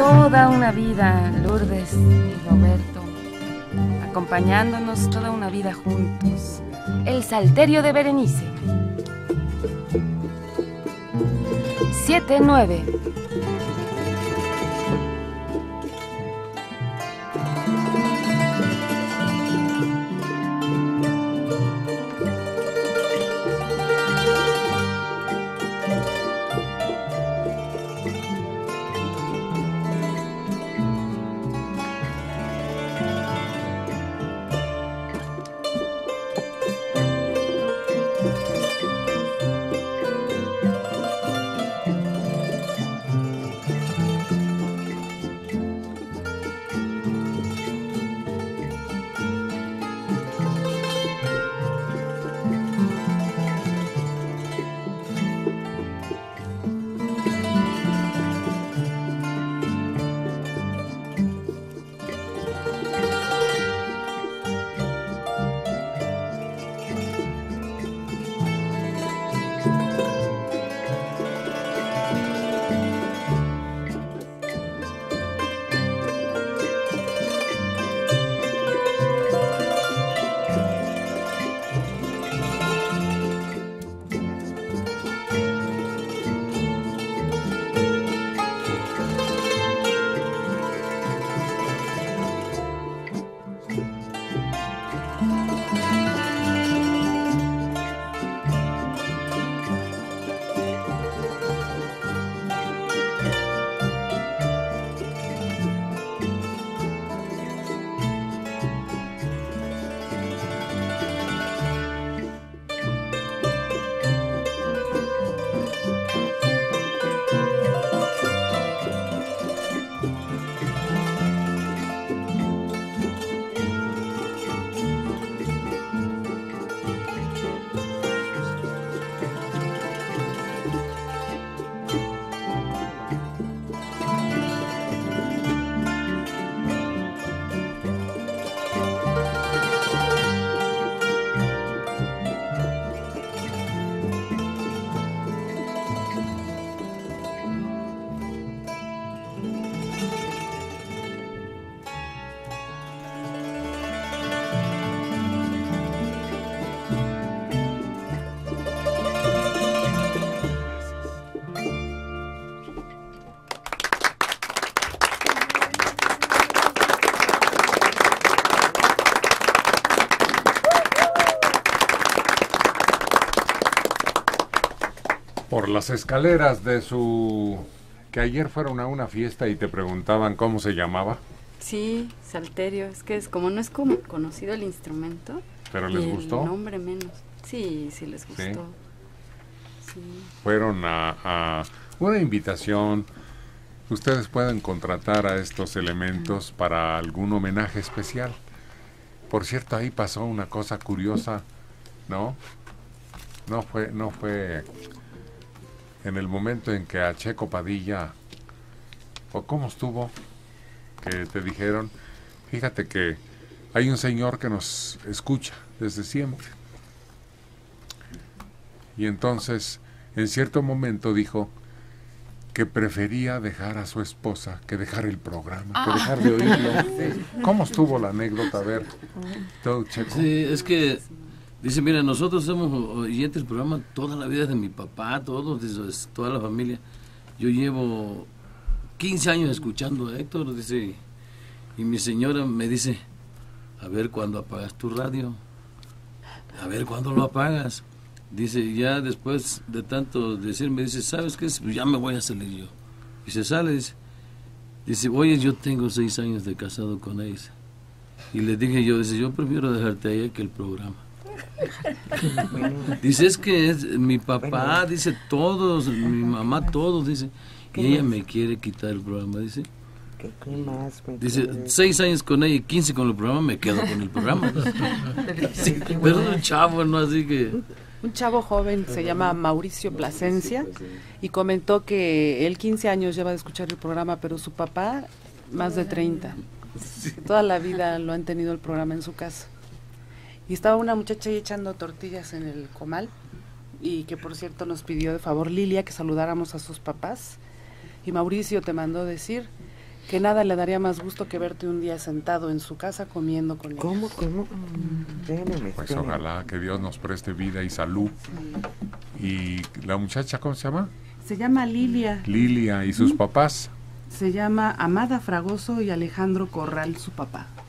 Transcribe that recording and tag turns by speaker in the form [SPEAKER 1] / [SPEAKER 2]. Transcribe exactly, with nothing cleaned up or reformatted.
[SPEAKER 1] toda una vida, Lourdes y Roberto, acompañándonos toda una vida juntos. El Salterio de Berenice. siete nueve.
[SPEAKER 2] Por las escaleras de su... que ayer fueron a una fiesta y te preguntaban cómo se llamaba.
[SPEAKER 3] Sí, Salterio, es que es como no es como conocido el instrumento.
[SPEAKER 2] ¿Pero les
[SPEAKER 3] el
[SPEAKER 2] gustó?
[SPEAKER 3] El nombre menos. Sí, sí les gustó.
[SPEAKER 2] Sí.
[SPEAKER 3] Sí.
[SPEAKER 2] Fueron a, a una invitación. Ustedes pueden contratar a estos elementos para algún homenaje especial. Por cierto, ahí pasó una cosa curiosa, ¿no? No fue, no fue en el momento en que a Checo Padilla, o cómo estuvo, que te dijeron, fíjate que hay un señor que nos escucha desde siempre. Y entonces, en cierto momento dijo que prefería dejar a su esposa que dejar el programa, ah. que dejar de oírlo. ¿Cómo estuvo la anécdota? A ver, todo Checo.
[SPEAKER 4] Sí, es que dice, mira, nosotros somos oyentes del programa toda la vida de mi papá, todos, dice, toda la familia. Yo llevo quince años escuchando a Héctor, dice, y mi señora me dice, a ver cuándo apagas tu radio, a ver cuándo lo apagas. Dice, ya después de tanto decirme, dice, ¿sabes qué? Pues ya me voy a salir yo. Y se sale, dice, dice, oye, yo tengo seis años de casado con ella. Y le dije yo, dice, yo prefiero dejarte a ella que el programa. Dice, es que es mi papá, dice, todos, mi mamá, todos, dice, y ella me quiere quitar el programa, dice. Dice, seis años con ella y quince con el programa, me quedo con el programa. Sí, pero es un chavo, ¿no? Así que...
[SPEAKER 5] Un chavo joven, se llama Mauricio Plasencia, y comentó que él quince años lleva de escuchar el programa, pero su papá más de treinta. Toda la vida lo han tenido el programa en su casa. Y estaba una muchacha ahí echando tortillas en el comal, y que por cierto nos pidió de favor Lilia que saludáramos a sus papás. Y Mauricio te mandó decir que nada le daría más gusto que verte un día sentado en su casa comiendo con ellos.
[SPEAKER 6] ¿Cómo? ¿Cómo? Espérenme,
[SPEAKER 2] Pues
[SPEAKER 6] espérenme.
[SPEAKER 2] ojalá que Dios nos preste vida y salud. Y la muchacha, ¿cómo se llama?
[SPEAKER 5] Se llama Lilia,
[SPEAKER 2] Lilia. ¿Y sus papás?
[SPEAKER 5] se llama Amada Fragoso y Alejandro Corral, su papá.